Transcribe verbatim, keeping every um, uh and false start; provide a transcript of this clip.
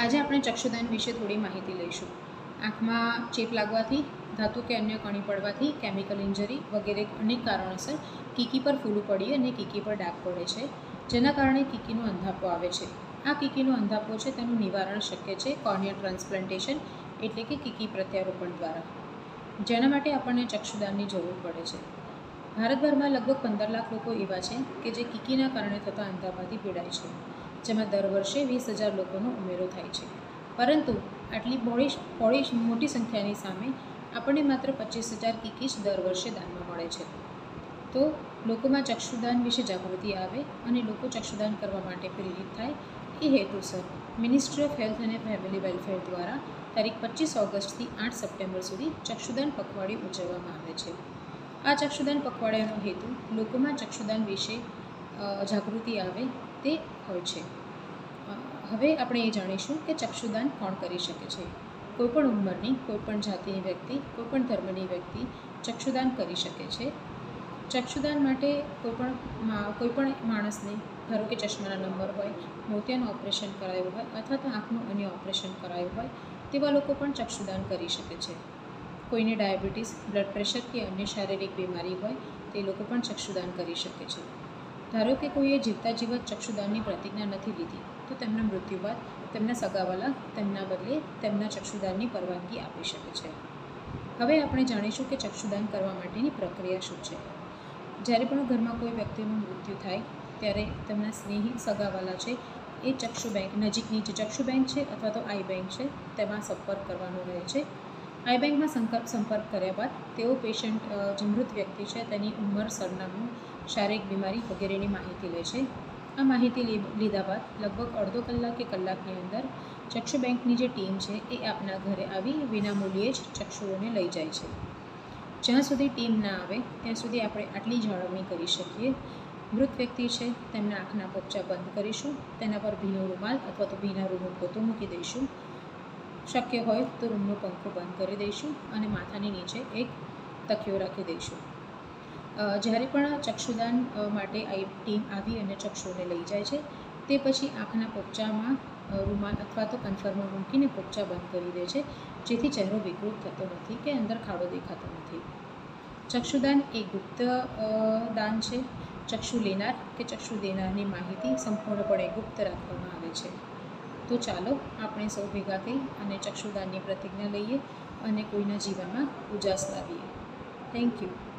આજે આપણે ચક્ષુદાન વિશે થોડી માહિતી લઈશું। આંખમાં ચેપ લાગવાથી, ધાતુ કે અન્ય કણી પડવાથી, કેમિકલ ઇન્જરી વગેરે અનેક કારણોસર કીકી પર ફૂલું પડી અને કીકી પર ડાઘ પડે છે, જેના કારણે કીકીનો અંધાપો આવે છે। આ કીકીનો અંધાપો છે તેનું નિવારણ શક્ય છે કોર્નિયા ટ્રાન્સપ્લાન્ટેશન એટલે કે કીકી પ્રત્યારોપણ દ્વારા, જેના માટે આપણને ચક્ષુદાનની જરૂર પડે છે। ભારતભરમાં લગભગ પંદર લાખ લોકો એવા છે કે જે કીકીના કારણે થતા અંધાપાથી પીડાય છે, જેમાં દર વર્ષે વીસ હજાર લોકોનો ઉમેરો થાય છે। પરંતુ આટલી બહોળી બહોળી મોટી સંખ્યાની સામે આપણને માત્ર પચીસ હજાર કીકી જ દર વર્ષે દાનમાં મળે છે। તો લોકોમાં ચક્ષુદાન વિશે જાગૃતિ આવે અને લોકો ચક્ષુદાન કરવા માટે પ્રેરિત થાય એ હેતુસર મિનિસ્ટ્રી ઓફ હેલ્થ અને ફેમિલી વેલફેર દ્વારા તારીખ પચીસ ઓગસ્ટથી આઠ સપ્ટેમ્બર સુધી ચક્ષુદાન પખવાડિયું ઉજવવામાં આવે છે। આ ચક્ષુદાન પખવાડિયાનો હેતુ લોકોમાં ચક્ષુદાન વિશે જાગૃતિ આવે તે હોય છે। હવે આપણે એ જાણીશું કે ચક્ષુદાન કોણ કરી શકે છે। કોઈપણ ઉંમરની, કોઈપણ જાતિની વ્યક્તિ, કોઈપણ ધર્મની વ્યક્તિ ચક્ષુદાન કરી શકે છે। ચક્ષુદાન માટે કોઈપણ કોઈપણ માણસને, ધારો કે ચશ્માના નંબર હોય, મોતિયાનું ઓપરેશન કરાયું હોય અથવા તો આંખનું અન્ય ઓપરેશન કરાયું હોય તેવા લોકો પણ ચક્ષુદાન કરી શકે છે। કોઈને ડાયાબિટીસ, બ્લડ પ્રેશર કે અન્ય શારીરિક બીમારી હોય તે લોકો પણ ચક્ષુદાન કરી શકે છે। ધારો કે કોઈએ જીવતા જીવત ચક્ષુદાનની પ્રતિજ્ઞા નથી લીધી તો તેમના મૃત્યુ બાદ તેમના સગાવાલા તેમના બદલે તેમના ચક્ષુદાનની પરવાનગી આપી શકે છે। હવે આપણે જાણીશું કે ચક્ષુદાન કરવા માટેની પ્રક્રિયા શું છે। જ્યારે પણ ઘરમાં કોઈ વ્યક્તિનું મૃત્યુ થાય ત્યારે તેમના સ્નેહી સગાવાલા છે એ ચક્ષુ બેંક, નજીકની જે ચક્ષુ બેંક છે અથવા તો આઈ બેંક છે તેમાં સંપર્ક કરવાનો રહે છે। આઈ બેંકમાં સંપર્ક સંપર્ક કર્યા બાદ તેઓ પેશન્ટ, જે મૃત વ્યક્તિ છે તેની ઉંમર, સરનામું, શારીરિક બીમારી વગેરેની માહિતી લે છે। આ માહિતી લીધા બાદ લગભગ અડધો કલાક કે કલાકની અંદર ચક્ષુ બેંકની જે ટીમ છે એ આપના ઘરે આવી વિનામૂલ્યે જ ચક્ષુઓને લઈ જાય છે। જ્યાં સુધી ટીમ ના આવે ત્યાં સુધી આપણે આટલી જાળવણી કરી શકીએ। મૃત વ્યક્તિ છે તેમના આંખના પોપચા બંધ કરીશું, તેના પર ભીનો રૂમાલ અથવા તો ભીના રૂમનો પોતો મૂકી દઈશું। શક્ય હોય તો રૂમનો પંખો બંધ કરી દઈશું અને માથાની નીચે એક તકિયો રાખી દઈશું। જ્યારે પણ ચક્ષુદાન માટે આ ટીમ આવી અને ચક્ષુઓને લઈ જાય છે તે પછી આંખના પોપચામાં રૂમાલ અથવા તો કન્ફર્મર મૂકીને પોપચા બંધ કરી દે છે, જેથી ચહેરો વિકૃત થતો નથી કે અંદર ખાડો દેખાતો નથી। ચક્ષુદાન એ ગુપ્ત દાન છે। ચક્ષુ લેનાર કે ચક્ષુ દેનારની માહિતી સંપૂર્ણપણે ગુપ્ત રાખવામાં આવે છે। તો ચાલો આપણે સૌ ભેગા થઈ અને ચક્ષુદાનની પ્રતિજ્ઞા લઈએ અને કોઈના જીવનમાં ઉજાસ લાવીએ। Thank you.